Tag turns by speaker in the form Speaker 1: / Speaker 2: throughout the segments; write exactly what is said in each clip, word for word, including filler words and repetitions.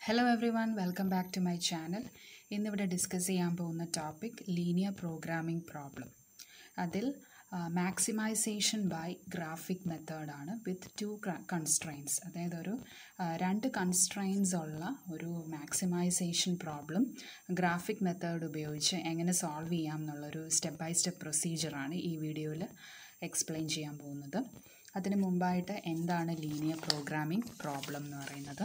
Speaker 1: Hello everyone, welcome back to my channel. ഇന്നിവിടെ discuss ചെയ്യാൻ പോകുന്ന ടോപ്പിക് ലീനിയർ പ്രോഗ്രാമിംഗ് പ്രോബ്ലം. അതിൽ മാക്സിമൈസേഷൻ ബൈ ഗ്രാഫിക് മെത്തേഡാണ് വിത്ത് ടു കൺസ്ട്രെയിൻസ്. അതായത് ഒരു രണ്ട് കൺസ്ട്രെയിൻസ് ഉള്ള ഒരു മാക്സിമൈസേഷൻ പ്രോബ്ലം ഗ്രാഫിക് മെത്തേഡ് ഉപയോഗിച്ച് എങ്ങനെ സോൾവ് ചെയ്യാം എന്നുള്ളൊരു സ്റ്റെപ്പ് ബൈ സ്റ്റെപ്പ് പ്രൊസീജിയറാണ് ഈ വീഡിയോയിൽ എക്സ്പ്ലെയിൻ ചെയ്യാൻ പോകുന്നത്. അതിന് മുമ്പായിട്ട് എന്താണ് ലീനിയർ പ്രോഗ്രാമിംഗ് പ്രോബ്ലം എന്ന് പറയുന്നത്?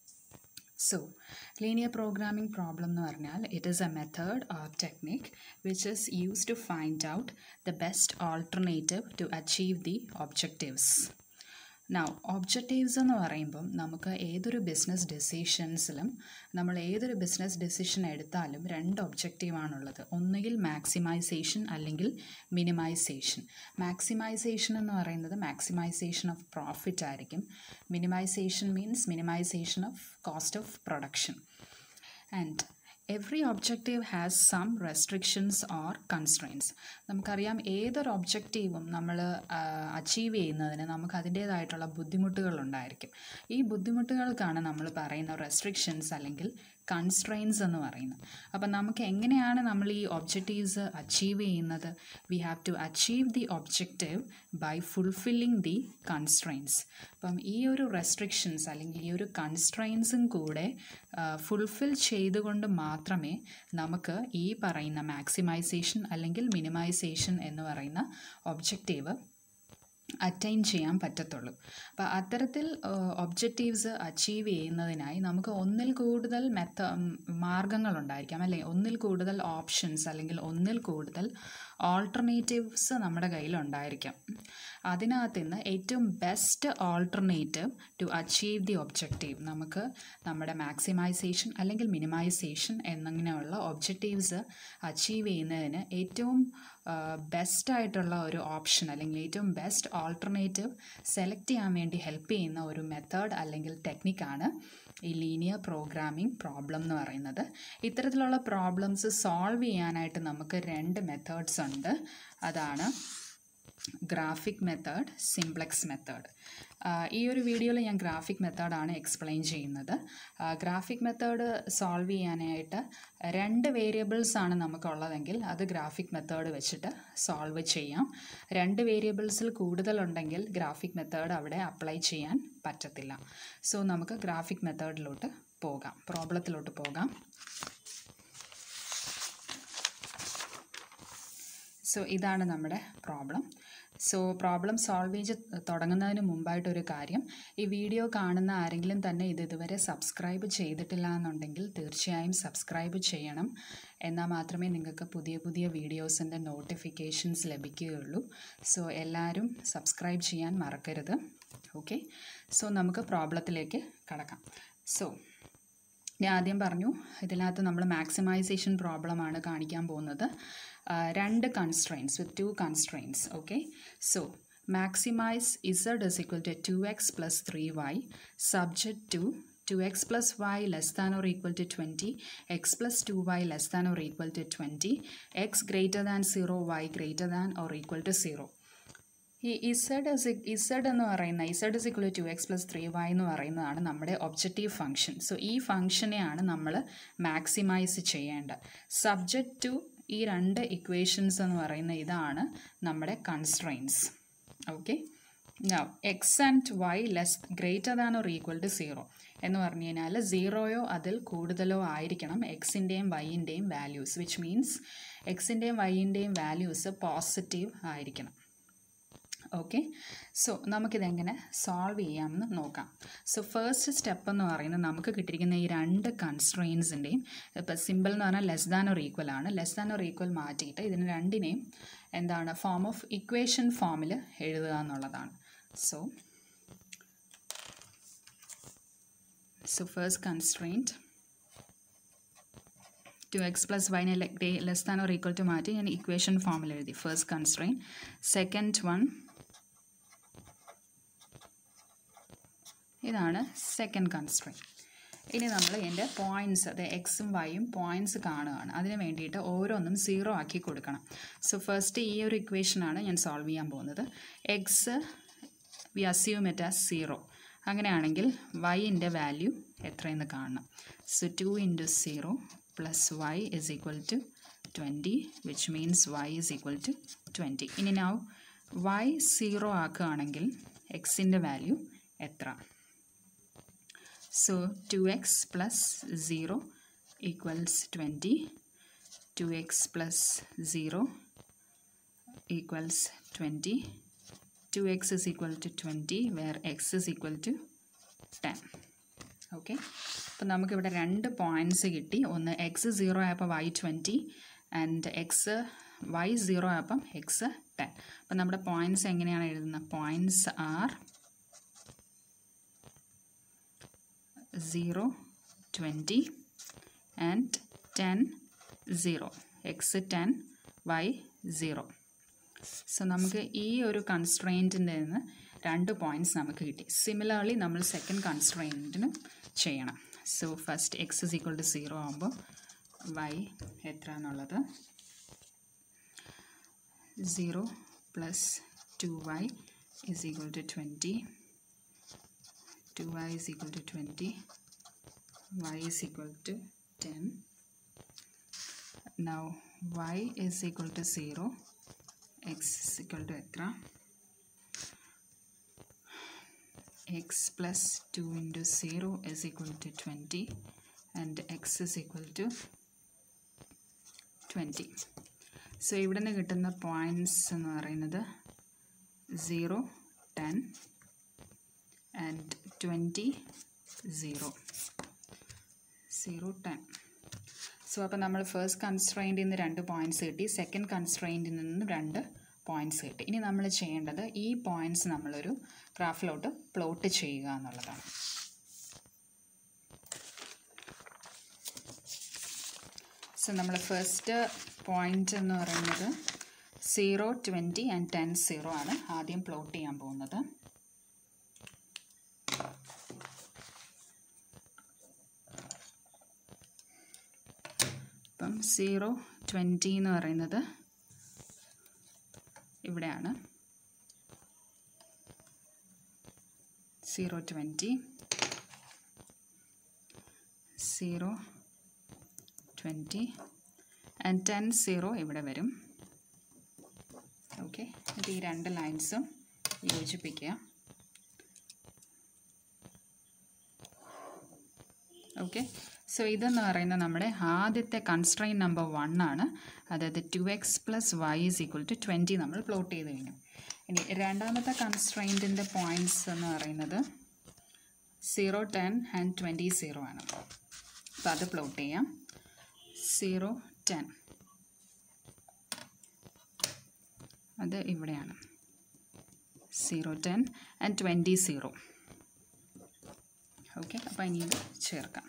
Speaker 1: So, linear programming problem nu parnal, it is a method or technique which is used to find out the best alternative to achieve the objectives. Now, objectives എന്ന് പറയുമ്പം നമുക്ക് ഏതൊരു ബിസിനസ് ഡിസിഷൻസിലും നമ്മൾ ഏതൊരു business decision എടുത്താലും രണ്ട് ഒബ്ജക്റ്റീവാണുള്ളത്. ഒന്നുകിൽ മാക്സിമൈസേഷൻ അല്ലെങ്കിൽ മിനിമൈസേഷൻ. മാക്സിമൈസേഷൻ എന്ന് പറയുന്നത് മാക്സിമൈസേഷൻ ഓഫ് പ്രോഫിറ്റ് ആയിരിക്കും. Minimisation means minimisation of cost of production. And every objective has some restrictions or constraints. നമുക്കറിയാം ഏതൊരു ഒബ്ജക്റ്റീവും നമ്മൾ അച്ചീവ് ചെയ്യുന്നതിന് നമുക്ക് അതിൻ്റേതായിട്ടുള്ള ബുദ്ധിമുട്ടുകളുണ്ടായിരിക്കും. ഈ ബുദ്ധിമുട്ടുകൾക്കാണ് നമ്മൾ പറയുന്ന റെസ്ട്രിക്ഷൻസ് അല്ലെങ്കിൽ കൺസ്ട്രെയിൻസ് എന്ന് പറയുന്നത്. അപ്പം നമുക്ക് എങ്ങനെയാണ് നമ്മൾ ഈ ഒബ്ജക്റ്റീവ്സ് അച്ചീവ് ചെയ്യുന്നത്? We have to achieve the objective by fulfilling the constraints. അപ്പം ഈ ഒരു റെസ്ട്രിക്ഷൻസ് അല്ലെങ്കിൽ ഈ ഒരു കൺസ്ട്രെയിൻസും കൂടെ ഫുൾഫിൽ ചെയ്തുകൊണ്ട് മാത്രമേ നമുക്ക് ഈ പറയുന്ന മാക്സിമൈസേഷൻ അല്ലെങ്കിൽ മിനിമൈസേഷൻ എന്ന് പറയുന്ന ഒബ്ജക്റ്റീവ് അറ്റൈൻ ചെയ്യാൻ പറ്റത്തുള്ളൂ. അപ്പോൾ അത്തരത്തിൽ ഒബ്ജക്റ്റീവ്സ് അച്ചീവ് ചെയ്യുന്നതിനായി നമുക്ക് ഒന്നിൽ കൂടുതൽ മെത്ത മാർഗങ്ങളുണ്ടായിരിക്കാം, അല്ലേ? ഒന്നിൽ കൂടുതൽ ഓപ്ഷൻസ് അല്ലെങ്കിൽ ഒന്നിൽ കൂടുതൽ ഓൾട്ടർനേറ്റീവ്സ് നമ്മുടെ കയ്യിലുണ്ടായിരിക്കാം. അതിനകത്ത് നിന്ന് ഏറ്റവും best alternative to achieve the objective, നമുക്ക് നമ്മുടെ മാക്സിമൈസേഷൻ അല്ലെങ്കിൽ മിനിമൈസേഷൻ എന്നിങ്ങനെയുള്ള ഒബ്ജക്റ്റീവ്സ് അച്ചീവ് ചെയ്യുന്നതിന് ഏറ്റവും ബെസ്റ്റായിട്ടുള്ള ഒരു ഓപ്ഷൻ അല്ലെങ്കിൽ ഏറ്റവും ബെസ്റ്റ് ഓൾട്ടർനേറ്റീവ് സെലക്ട് ചെയ്യാൻ വേണ്ടി ഹെൽപ്പ് ചെയ്യുന്ന ഒരു മെത്തേഡ് അല്ലെങ്കിൽ ടെക്നിക്കാണ് ഈ ലീനിയർ പ്രോഗ്രാമിംഗ് പ്രോബ്ലം എന്ന് പറയുന്നത്. ഇത്തരത്തിലുള്ള പ്രോബ്ലംസ് സോൾവ് ചെയ്യാനായിട്ട് നമുക്ക് രണ്ട് മെത്തേഡ്സ് ഉണ്ട്. അതാണ് ഗ്രാഫിക് മെത്തേഡ്, സിംപ്ലെക്സ് മെത്തേഡ്. ഈ ഒരു വീഡിയോയിൽ ഞാൻ ഗ്രാഫിക് മെത്തേഡാണ് എക്സ്പ്ലെയിൻ ചെയ്യുന്നത്. ഗ്രാഫിക് മെത്തേഡ് സോൾവ് ചെയ്യാനായിട്ട് രണ്ട് വേരിയബിൾസ് ആണ് നമുക്കുള്ളതെങ്കിൽ അത് ഗ്രാഫിക് മെത്തേഡ് വെച്ചിട്ട് സോൾവ് ചെയ്യാം. രണ്ട് വേരിയബിൾസിൽ കൂടുതലുണ്ടെങ്കിൽ ഗ്രാഫിക് മെത്തേഡ് അവിടെ അപ്ലൈ ചെയ്യാൻ പറ്റത്തില്ല. സോ നമുക്ക് ഗ്രാഫിക് മെത്തേഡിലോട്ട് പോകാം, പ്രോബ്ലത്തിലോട്ട് പോകാം. സോ ഇതാണ് നമ്മുടെ പ്രോബ്ലം. സോ പ്രോബ്ലം സോൾവ് ചെയ്ത് തുടങ്ങുന്നതിന് മുമ്പായിട്ടൊരു കാര്യം, ഈ വീഡിയോ കാണുന്ന ആരെങ്കിലും തന്നെ ഇത് ഇതുവരെ സബ്സ്ക്രൈബ് ചെയ്തിട്ടില്ല എന്നുണ്ടെങ്കിൽ തീർച്ചയായും സബ്സ്ക്രൈബ് ചെയ്യണം. എന്നാൽ മാത്രമേ നിങ്ങൾക്ക് പുതിയ പുതിയ വീഡിയോസിൻ്റെ നോട്ടിഫിക്കേഷൻസ് ലഭിക്കുകയുള്ളൂ. സോ എല്ലാവരും സബ്സ്ക്രൈബ് ചെയ്യാൻ മറക്കരുത്. ഓക്കെ, സോ നമുക്ക് പ്രോബ്ലത്തിലേക്ക് കടക്കാം. സോ ഞാൻ ആദ്യം പറഞ്ഞു, ഇതിനകത്ത് നമ്മൾ മാക്സിമൈസേഷൻ പ്രോബ്ലമാണ് കാണിക്കാൻ പോകുന്നത്. രണ്ട് constraints with two constraints. Okay, so maximise Z is equal to two X plus three Y subject to two X plus Y less than or equal to twenty, X plus two Y less than or equal to twenty, X greater than zero, Y greater than or equal to zero. ഈ Z Z എന്ന് പറയുന്ന Z is equal to X plus three Y എന്ന് പറയുന്നതാണ് നമ്മുടെ objective function. So ഈ ഫംഗ്ഷനെയാണ് നമ്മൾ maximise ചെയ്യേണ്ടത്. Subject to ഈ രണ്ട് ഇക്വേഷൻസ് എന്ന് പറയുന്ന ഇതാണ് നമ്മുടെ constraints. Okay, now X and Y less greater than or equal to zero എന്ന് പറഞ്ഞു കഴിഞ്ഞാൽ സീറോയോ അതിൽ കൂടുതലോ ആയിരിക്കണം എക്സിൻ്റെയും വൈൻ്റെയും വാല്യൂസ്, വിച്ച് മീൻസ് എക്സിൻ്റെയും വൈൻ്റെയും വാല്യൂസ് പോസിറ്റീവ് ആയിരിക്കണം. ഓക്കെ, സോ നമുക്കിതെങ്ങനെ സോൾവ് ചെയ്യാമെന്ന് നോക്കാം. സോ ഫസ്റ്റ് സ്റ്റെപ്പ് എന്ന് പറയുന്നത് നമുക്ക് കിട്ടിയിരിക്കുന്ന ഈ രണ്ട് കൺസ്ട്രെയിൻസിൻ്റെയും ഇപ്പോൾ സിമ്പിൾ എന്ന് പറഞ്ഞാൽ ലെസ് ദാൻ ഓർ ഈക്വൽ ആണ്. ലെസ് ദാൻ ഓർ ഈക്വൽ മാറ്റിയിട്ട് ഇതിന് രണ്ടിനെയും എന്താണ് ഫോം ഓഫ് ഇക്വേഷൻ ഫോമിൽ എഴുതുക എന്നുള്ളതാണ്. So so first constraint two X plus വൈനെ less than or equal to മാറ്റി ഞാൻ ഇക്വേഷൻ ഫോമിൽ എഴുതി ഫസ്റ്റ് കൺസ്ട്രെയിൻറ്റ്. സെക്കൻഡ് വൺ ഇതാണ് സെക്കൻഡ് കൺസ്ട്രെയിൻറ്റ്. ഇനി നമ്മൾ എൻ്റെ പോയിൻറ്റ്സ്, അത് എക്സും വൈയും പോയിൻറ്റ്സ് കാണുകയാണ്. അതിന് വേണ്ടിയിട്ട് ഓരോന്നും സീറോ ആക്കി കൊടുക്കണം. സോ ഫസ്റ്റ് ഈ ഒരു ഇക്വേഷനാണ് ഞാൻ സോൾവ് ചെയ്യാൻ പോകുന്നത്. X we assume it as zero. അങ്ങനെയാണെങ്കിൽ വൈൻ്റെ വാല്യൂ എത്രയെന്ന് കാണണം. So two into zero plus Y is equal to twenty, which means Y is equal to twenty. ഇനി നാവ് വൈ സീറോ ആക്കുകയാണെങ്കിൽ എക്സിൻ്റെ വാല്യൂ എത്ര? So two X plus zero equals twenty. Two X plus zero equals twenty. Two X is equal to twenty where x is equal to ten. Okay, അപ്പോൾ നമുക്കിവിടെ രണ്ട് points കിട്ടി. ഒന്ന് x zero ആയപ്പോൾ y twenty and x y zero ആയപ്പം x ten. അപ്പം നമ്മുടെ points എങ്ങനെയാണ് എഴുതുന്നത്? Points are zero twenty and ten zero. X ten y zero. So നമുക്ക് ഈ ഒരു കൺസ്ട്രെയിൻറ്റിൻ്റെ നിന്ന് രണ്ട് പോയിൻറ്റ്സ് നമുക്ക് കിട്ടി. സിമിലർലി നമ്മൾ സെക്കൻഡ് കൺസ്ട്രെയിൻറ്റിന് ചെയ്യണം. So first x is equal to zero ആകുമ്പോൾ വൈ എത്ര എന്നുള്ളത് zero plus two y is equal to twenty. Two y is equal to twenty. Y is equal to ten. Now y is equal to zero. x is equal to etra x plus two into zero is equal to twenty and x is equal to twenty. So ഇവിടെ നിന്ന് കിട്ടുന്ന points എന്ന് പറയുന്നത് zero ten and twenty zero. Zero ten. So അപ്പോൾ നമ്മൾ first കൺസ്ട്രെയിൻറ്റിൽ നിന്ന് രണ്ട് points കിട്ടി, സെക്കൻഡ് കൺസ്ട്രെയിൻറ്റിൽ നിന്ന് രണ്ട് പോയിൻറ്റ്സ് കിട്ടി. ഇനി നമ്മൾ ചെയ്യേണ്ടത് ഈ പോയിൻറ്റ്സ് നമ്മളൊരു ഗ്രാഫിലോട്ട് പ്ലോട്ട് ചെയ്യുക എന്നുള്ളതാണ്. സോ നമ്മൾ ഫസ്റ്റ് പോയിൻറ്റ് എന്ന് പറയുന്നത് zero twenty and ten zero ആണ് ആദ്യം പ്ലോട്ട് ചെയ്യാൻ പോകുന്നത്. അപ്പം സീറോ ട്വൻറ്റി എന്ന് പറയുന്നത് ഇവിടെയാണ്. Zero twenty zero twenty and ten zero ഇവിടെ വരും. ഓക്കെ, ഇത് ഈ രണ്ട് ലൈൻസും യോജിപ്പിക്കുക. ഓക്കെ, സോ ഇതെന്ന് പറയുന്നത് നമ്മുടെ ആദ്യത്തെ കൺസ്ട്രെയിൻ നമ്പർ വൺ ആണ്. അതായത് two X plus Y is equal to twenty നമ്മൾ പ്ലോട്ട് ചെയ്ത് കഴിഞ്ഞു. ഇനി രണ്ടാമത്തെ കൺസ്ട്രെയിൻറ്റിൻ്റെ പോയിൻറ്റ്സ് എന്ന് പറയുന്നത് zero ten and twenty zero ആണ്. അപ്പോൾ അത് പ്ലോട്ട് ചെയ്യാം. സീറോ ടെൻ അത് ഇവിടെയാണ്. Zero ten and twenty zero. Okay, അപ്പോൾ ഇനി ഇത് ചേർക്കാം.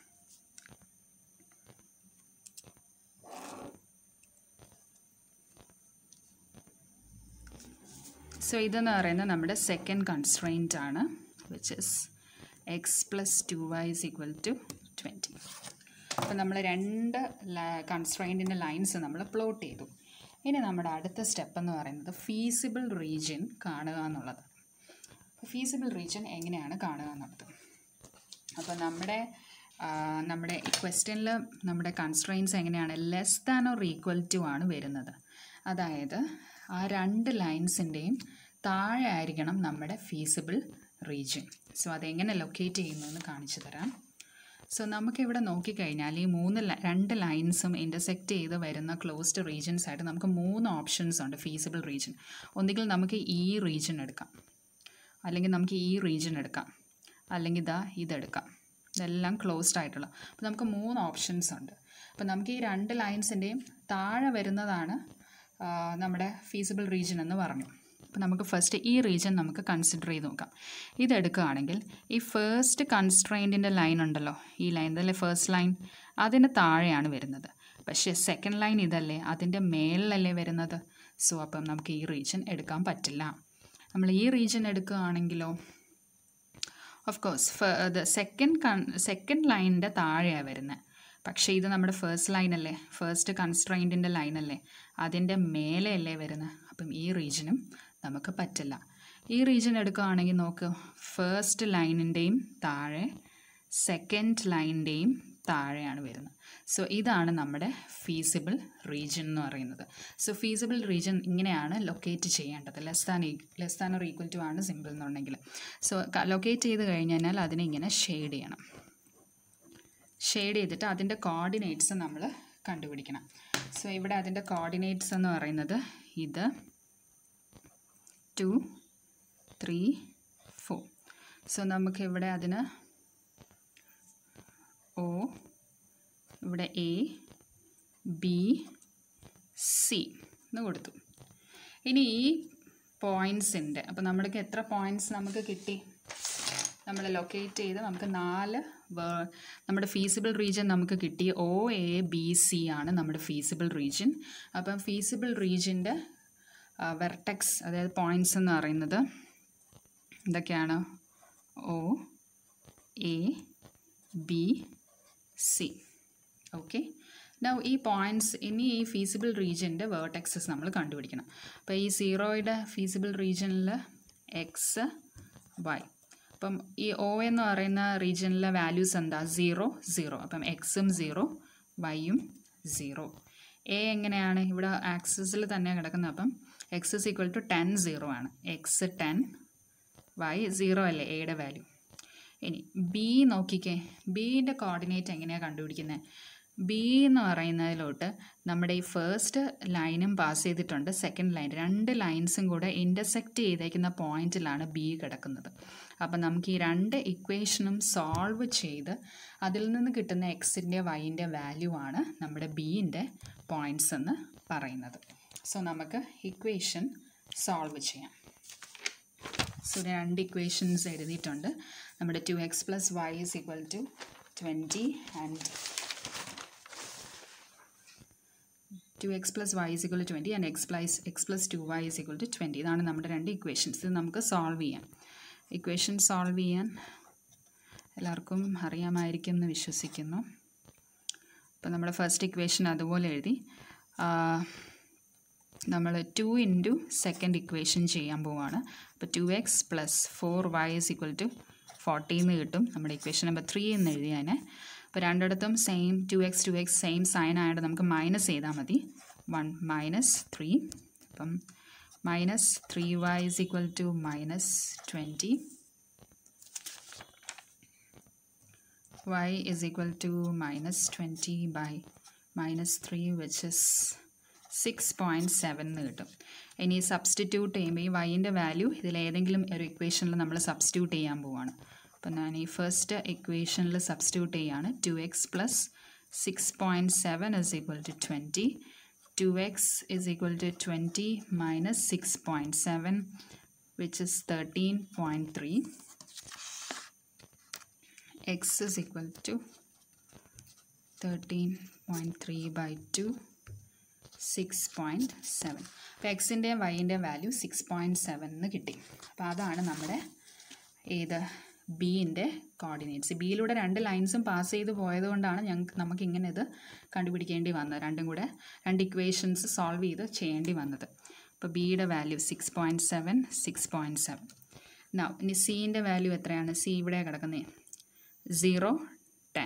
Speaker 1: സോ ഇതെന്ന് പറയുന്നത് നമ്മുടെ സെക്കൻഡ് കൺസ്ട്രെയിൻറ്റ് ആണ്, which is x plus two y is equal to twenty. അപ്പോൾ നമ്മൾ രണ്ട് കൺസ്ട്രെയിൻറ്റിൻ്റെ ലൈൻസ് നമ്മൾ പ്ലോട്ട് ചെയ്തു. ഇനി നമ്മുടെ അടുത്ത സ്റ്റെപ്പ് എന്ന് പറയുന്നത് ഫീസിബിൾ റീജിയൻ കാണുക എന്നുള്ളത്. അപ്പോൾ ഫീസിബിൾ റീജിയൻ എങ്ങനെയാണ് കാണുക എന്നുള്ളത്? അപ്പോൾ നമ്മുടെ നമ്മുടെ ക്വസ്റ്റ്യനിൽ നമ്മുടെ കൺസ്ട്രെയിൻസ് എങ്ങനെയാണ്? Less than or equal to ആണ് വരുന്നത്. അതായത് ആ രണ്ട് ലൈൻസിൻ്റെയും താഴെ ആയിരിക്കണം നമ്മുടെ ഫീസിബിൾ റീജിയൻ. സോ അതെങ്ങനെ ലൊക്കേറ്റ് ചെയ്യുന്നു എന്ന് കാണിച്ചു തരാം. സോ നമുക്കിവിടെ നോക്കിക്കഴിഞ്ഞാൽ ഈ മൂന്ന് രണ്ട് ലൈൻസും ഇൻ്റർസെക്റ്റ് ചെയ്ത് വരുന്ന ക്ലോസ്ഡ് റീജിയൻസ് ആയിട്ട് നമുക്ക് മൂന്ന് ഓപ്ഷൻസ് ഉണ്ട് ഫീസിബിൾ റീജിയൻ. ഒന്നുകിൽ നമുക്ക് ഈ റീജിയൻ എടുക്കാം, അല്ലെങ്കിൽ നമുക്ക് ഈ റീജിയൻ എടുക്കാം, അല്ലെങ്കിൽ ഇതാ ഇതെടുക്കാം. ഇതെല്ലാം ക്ലോസ്ഡ് ആയിട്ടുള്ള. അപ്പോൾ നമുക്ക് മൂന്ന് ഓപ്ഷൻസ് ഉണ്ട്. അപ്പോൾ നമുക്ക് ഈ രണ്ട് ലൈൻസിൻ്റെയും താഴെ വരുന്നതാണ് നമ്മുടെ ഫീസിബിൾ റീജിയൻ എന്ന് പറഞ്ഞു. അപ്പോൾ നമുക്ക് ഫസ്റ്റ് ഈ റീജിയൻ നമുക്ക് കൺസിഡർ ചെയ്ത് നോക്കാം. ഇതെടുക്കുകയാണെങ്കിൽ ഈ ഫസ്റ്റ് കൺസ്ട്രെയിൻറ്റിൻ്റെ ലൈൻ ഉണ്ടല്ലോ, ഈ ലൈൻ ഇതല്ലേ ഫസ്റ്റ് ലൈൻ, അതിന് താഴെയാണ് വരുന്നത്. പക്ഷേ സെക്കൻഡ് ലൈൻ ഇതല്ലേ, അതിൻ്റെ മേളിലല്ലേ വരുന്നത്. സോ അപ്പം നമുക്ക് ഈ റീജിയൻ എടുക്കാൻ പറ്റില്ല. നമ്മൾ ഈ റീജിയൻ എടുക്കുകയാണെങ്കിലോ ഓഫ് കോഴ്സ് സെക്കൻഡ് കൺ സെക്കൻഡ് ലൈനിൻ്റെ താഴെയാണ് വരുന്നത്. പക്ഷേ ഇത് നമ്മുടെ ഫസ്റ്റ് ലൈനല്ലേ, ഫസ്റ്റ് കൺസ്ട്രെയിൻറ്റിൻ്റെ ലൈനല്ലേ, അതിൻ്റെ മേലെയല്ലേ വരുന്നത്. അപ്പം ഈ റീജിയനും നമുക്ക് പറ്റില്ല. ഈ റീജിയൻ എടുക്കുകയാണെങ്കിൽ നോക്ക്, ഫസ്റ്റ് ലൈനിൻ്റെയും താഴെ സെക്കൻഡ് ലൈനിൻ്റെയും താഴെയാണ് വരുന്നത്. സോ ഇതാണ് നമ്മുടെ ഫീസിബിൾ റീജിയൻ എന്ന് പറയുന്നത്. സോ ഫീസിബിൾ റീജിയൻ ഇങ്ങനെയാണ് ലൊക്കേറ്റ് ചെയ്യേണ്ടത്. Less than less than or equal to ആണ് സിമ്പിൾ എന്നുണ്ടെങ്കിൽ. സോ ലൊക്കേറ്റ് ചെയ്ത് കഴിഞ്ഞാൽ അതിനെ ഇങ്ങനെ ഷെയ്ഡ് ചെയ്യണം. ഷെയ്ഡ് ചെയ്തിട്ട് അതിൻ്റെ കോർഡിനേറ്റ്സ് നമ്മൾ കണ്ടുപിടിക്കണം. സോ ഇവിടെ അതിൻ്റെ കോർഡിനേറ്റ്സ് എന്ന് പറയുന്നത് ഇത് ടു ത്രീ ഫോർ. സോ നമുക്കിവിടെ അതിന് ഒ, ഇവിടെ എ ബി സി എന്ന് കൊടുത്തു. ഇനി ഈ പോയിൻറ്റ്സിൻ്റെ, അപ്പോൾ നമ്മൾക്ക് എത്ര പോയിൻറ്റ്സ് നമുക്ക് കിട്ടി? നമ്മൾ ലൊക്കേറ്റ് ചെയ്ത് നമുക്ക് നാല് നമ്മുടെ ഫീസിബിൾ റീജിയൻ നമുക്ക് കിട്ടി. ഒ എ ബി സി ആണ് നമ്മുടെ ഫീസിബിൾ റീജിയൻ. അപ്പം ഫീസിബിൾ റീജിയൻ്റെ വെർട്ടെക്സ്, അതായത് പോയിൻറ്റ്സ് എന്ന് പറയുന്നത് എന്തൊക്കെയാണ്? O A B C. Okay, now ഈ പോയിൻറ്റ്സ്, ഇനി ഈ ഫീസിബിൾ റീജിയൻ്റെ വേർട്ടെക്സസ് നമ്മൾ കണ്ടുപിടിക്കണം. അപ്പോൾ ഈ സീറോയുടെ ഫീസിബിൾ റീജിയനിൽ എക്സ് വൈ, അപ്പം ഈ ഒ എന്ന് പറയുന്ന റീജിയനിലെ വാല്യൂസ് എന്താ? Zero zero. അപ്പം എക്സും സീറോ വൈയും സീറോ. എ എങ്ങനെയാണ്? ഇവിടെ ആക്സിസിൽ തന്നെ കിടക്കുന്നത്. അപ്പം x is equal to ten zero ആണ്. എക്സ് ടെൻ, വൈ സീറോ അല്ലേ എയുടെ വാല്യൂ. ഇനി ബി നോക്കിക്കേ, ബീൻ്റെ കോർഡിനേറ്റ് എങ്ങനെയാണ് കണ്ടുപിടിക്കുന്നത്? ബി എന്ന് പറയുന്നതിലോട്ട് നമ്മുടെ ഈ ഫസ്റ്റ് ലൈനും പാസ് ചെയ്തിട്ടുണ്ട്, സെക്കൻഡ് ലൈൻ, രണ്ട് ലൈൻസും കൂടെ ഇൻ്റർസെക്റ്റ് ചെയ്തേക്കുന്ന പോയിന്റിലാണ് ബി കിടക്കുന്നത്. അപ്പം നമുക്ക് ഈ രണ്ട് ഇക്വേഷനും സോൾവ് ചെയ്ത് അതിൽ നിന്ന് കിട്ടുന്ന എക്സിൻ്റെ വൈൻ്റെ വാല്യൂ ആണ് നമ്മുടെ ബീൻ്റെ പോയിൻറ്റ്സ് എന്ന് പറയുന്നത്. സോ നമുക്ക് ഇക്വേഷൻ സോൾവ് ചെയ്യാം. സോ രണ്ട് ഇക്വേഷൻസ് എഴുതിയിട്ടുണ്ട്. നമ്മുടെ two X plus y is equal to twenty and two X plus y is equal to twenty and x plus x plus two y is equal to twenty. ഇതാണ് നമ്മുടെ രണ്ട് equations. ഇത് നമുക്ക് solve ചെയ്യാം. Equation solve ചെയ്യാൻ എല്ലാവർക്കും അറിയാമായിരിക്കും എന്ന് വിശ്വസിക്കുന്നു. അപ്പോൾ നമ്മുടെ ഫസ്റ്റ് ഇക്വേഷൻ അതുപോലെ എഴുതി. നമ്മൾ ടു ഇൻറ്റു സെക്കൻഡ് ഇക്വേഷൻ ചെയ്യാൻ പോവുകയാണ്. അപ്പോൾ two X plus four y is equal to ഫോർട്ടീന്ന് കിട്ടും. നമ്മുടെ ഇക്വേഷൻ നമ്പർ ത്രീ എന്ന് എഴുതിയാൽ. അപ്പോൾ രണ്ടിടത്തും same two x two x same sign ആയിട്ട് നമുക്ക് മൈനസ് ചെയ്താൽ മതി. One minus three. അപ്പം minus three y is equal to minus twenty. Y is equal to minus twenty by minus three which is six point seven എന്ന് കിട്ടും. ഇനി substitute ചെയ്യുമ്പോൾ ഈ വൈൻ്റെ വാല്യൂ ഇതിലേതെങ്കിലും ഒരു ഇക്വേഷനിൽ നമ്മൾ സബ്സ്റ്റിറ്റ്യൂട്ട് ചെയ്യാൻ പോവുകയാണ്. അപ്പം ഞാൻ ഈ ഫസ്റ്റ് ഇക്വേഷനിൽ സബ്സ്റ്റിറ്റ്യൂട്ട് ചെയ്യുകയാണ്. Two X plus six point seven is equal to twenty. Two x is equal to twenty minus six point seven which is thirteen point three. X is equal to thirteen point three by two, six point seven. അപ്പോൾ എക്സിൻ്റെയും വൈൻ്റെ value six point seven എന്ന് കിട്ടി. അപ്പോൾ അതാണ് നമ്മുടെ ഏത് ബീൻ്റെ coordinates. ബിയിലൂടെ രണ്ട് ലൈൻസും പാസ് ചെയ്ത് പോയതുകൊണ്ടാണ് ഞങ്ങൾക്ക് നമുക്കിങ്ങനെ ഇത് കണ്ടുപിടിക്കേണ്ടി വന്നത്. രണ്ടും കൂടെ രണ്ട് ഇക്വേഷൻസ് സോൾവ് ചെയ്ത് ചെയ്യേണ്ടി വന്നത്. അപ്പോൾ ബിയുടെ value six point seven, six point seven. Now ഇനി സീൻ്റെ വാല്യൂ എത്രയാണ്? സി ഇവിടെ കിടക്കുന്നത് സീറോ ടെൻ.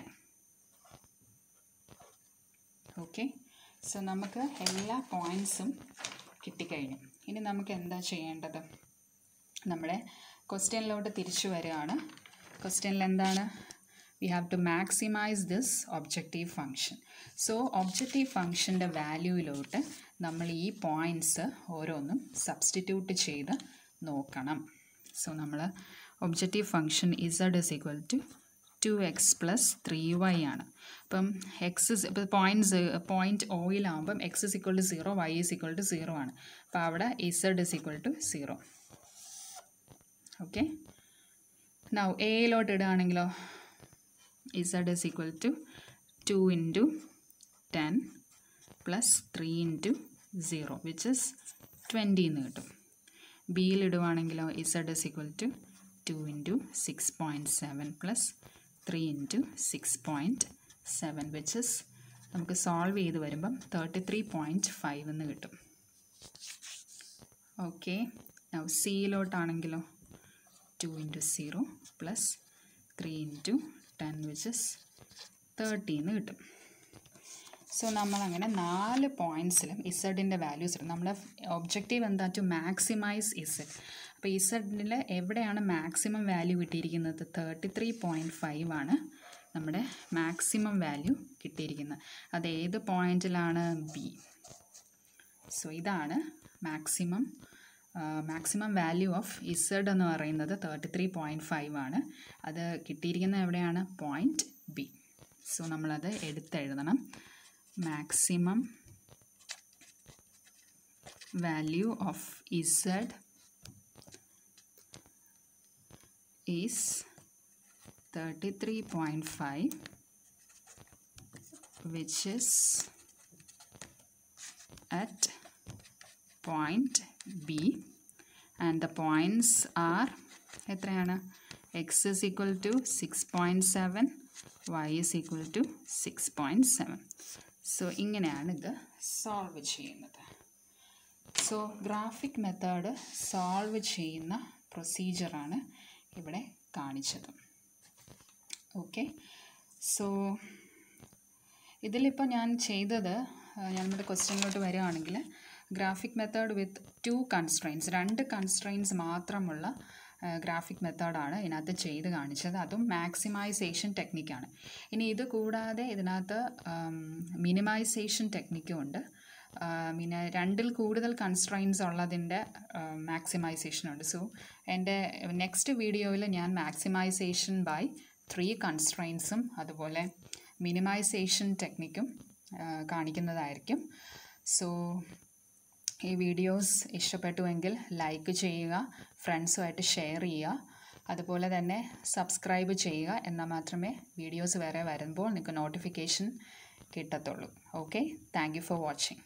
Speaker 1: ഓക്കെ, സോ നമുക്ക് എല്ലാ പോയിൻറ്റ്സും കിട്ടിക്കഴിഞ്ഞു. ഇനി നമുക്ക് എന്താ ചെയ്യേണ്ടത്? നമ്മുടെ ക്വസ്റ്റ്യനിലോട്ട് തിരിച്ചു വരികയാണ്. ക്വസ്റ്റ്യനിൽ എന്താണ്? We have to maximize this objective function. So objective ഫങ്ഷൻ്റെ വാല്യൂയിലോട്ട് നമ്മൾ ഈ പോയിൻറ്റ്സ് ഓരോന്നും സബ്സ്റ്റിറ്റ്യൂട്ട് ചെയ്ത് നോക്കണം. സോ നമ്മൾ objective function z is equal to two X plus three y ആണ്. അപ്പം എക്സ് ഇപ്പോൾ പോയിൻറ്റ്സ് പോയിൻറ്റ് ഓയിലാകുമ്പം x is equal to zero, y is equal to zero ആണ്. അപ്പോൾ അവിടെ z is equal to zero. Okay, now എയിലോട്ട് ഇടുകയാണെങ്കിലോ z is equal to two into ten plus three into zero which is twenty എന്ന് കിട്ടും. ബിയിൽ ഇടുവാണെങ്കിലോ z is equal to two into six point seven plus three into six point seven which is നമുക്ക് solve ചെയ്ത് വരുമ്പം thirty three point five എന്ന് കിട്ടും. Okay, now സിയിലോട്ടാണെങ്കിലോ two into zero plus three into ten which is thirty എന്ന് കിട്ടും. So നമ്മളങ്ങനെ നാല് പോയിൻറ്റ്സിലും ഇസഡിൻ്റെ വാല്യൂസ് ഇടും. നമ്മുടെ ഒബ്ജക്റ്റീവ് എന്താ? To maximize z. അപ്പോൾ ഇസഡിൽ എവിടെയാണ് മാക്സിമം വാല്യൂ കിട്ടിയിരിക്കുന്നത്? തേർട്ടി ത്രീ പോയിൻറ്റ് ഫൈവ് ആണ് നമ്മുടെ മാക്സിമം വാല്യൂ കിട്ടിയിരിക്കുന്നത്. അത് ഏത് പോയിൻറ്റിലാണ്? ബി. സോ ഇതാണ് maximum maximum value of z എന്ന് പറയുന്നത് തേർട്ടി ത്രീ പോയിൻറ്റ് ഫൈവ് ആണ്. അത് കിട്ടിയിരിക്കുന്നത് എവിടെയാണ്? Point B. സോ നമ്മളത് എടുത്തെഴുതണം. Maximum value of z is thirty three point five which is at point B and the points are എത്രയാണ്? x is equal to six point seven, y is equal to six point seven. So ഇങ്ങനെയാണ് ഇത് solve ചെയ്യുന്നത്. So graphic method solve ചെയ്യുന്ന പ്രൊസീജിയറാണ് ഇവിടെ കാണിച്ചത്. Okay, so ഇതിലിപ്പോൾ ഞാൻ ചെയ്തത്, ഞാൻ നമ്മുടെ ക്വസ്റ്റ്യനിലോട്ട് വരികയാണെങ്കിൽ graphic method with two constraints, രണ്ട് കൺസ്ട്രെയിൻസ് മാത്രമുള്ള ഗ്രാഫിക് മെത്തേഡാണ് ഇതിനകത്ത് ചെയ്ത് കാണിച്ചത്. അതും മാക്സിമൈസേഷൻ ടെക്നിക്കാണ്. ഇനി ഇത് കൂടാതെ ഇതിനകത്ത് മിനിമൈസേഷൻ ടെക്നിക്കും ഉണ്ട്. പിന്നെ രണ്ടിൽ കൂടുതൽ കൺസ്ട്രെയിൻസ് ഉള്ളതിൻ്റെ മാക്സിമൈസേഷൻ ഉണ്ട്. സോ എൻ്റെ നെക്സ്റ്റ് വീഡിയോയിൽ ഞാൻ മാക്സിമൈസേഷൻ ബൈ ത്രീ കൺസ്ട്രെയിൻസും അതുപോലെ മിനിമൈസേഷൻ ടെക്നിക്കും കാണിക്കുന്നതായിരിക്കും. സോ ഈ വീഡിയോസ് ഇഷ്ടപ്പെട്ടുവെങ്കിൽ ലൈക്ക് ചെയ്യുക, ഫ്രണ്ട്സുമായിട്ട് ഷെയർ ചെയ്യുക, അതുപോലെ തന്നെ സബ്സ്ക്രൈബ് ചെയ്യുക. എന്നാൽ മാത്രമേ വീഡിയോസ് വേറെ വരുമ്പോൾ നിങ്ങൾക്ക് നോട്ടിഫിക്കേഷൻ കിട്ടത്തുള്ളൂ. Okay, thank you for watching.